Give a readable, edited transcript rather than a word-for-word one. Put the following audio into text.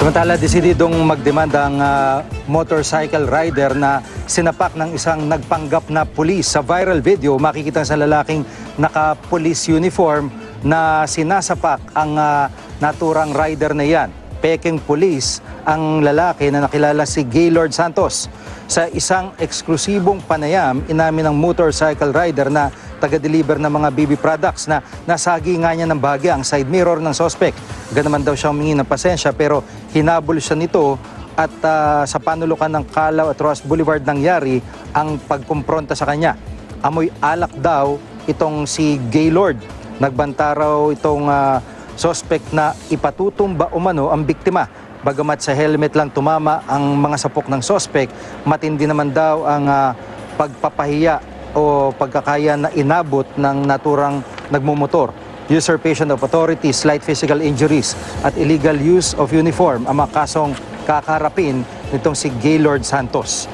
Samantala, desididong magdemanda ang motorcycle rider na sinapak ng isang nagpanggap na pulis. Sa viral video, makikita sa lalaking naka-police uniform na sinasapak ang naturang rider na yan. Peking pulis ang lalaki na nakilala si Gaylord Santos. Sa isang eksklusibong panayam, inamin ng motorcycle rider na taga-deliver ng mga BB products na nasagi nga niya ng bahagya ang side mirror ng suspect. Ganaman daw siya humingi ng pasensya pero hinabol siya nito at sa panulukan ng Calao at Ross Boulevard nangyari ang pagkumpronta sa kanya. Amoy alak daw itong si Gaylord. Nagbanta raw itong suspect na ipatutumba umano ang biktima. Bagamat sa helmet lang tumama ang mga sapok ng suspect, matindi naman daw ang pagpapahiya o pagkakaya na inabot ng naturang nagmumotor. Usurpation of authority, slight physical injuries at illegal use of uniform ang mga kasong kakarapin nitong si Gaylord Santos.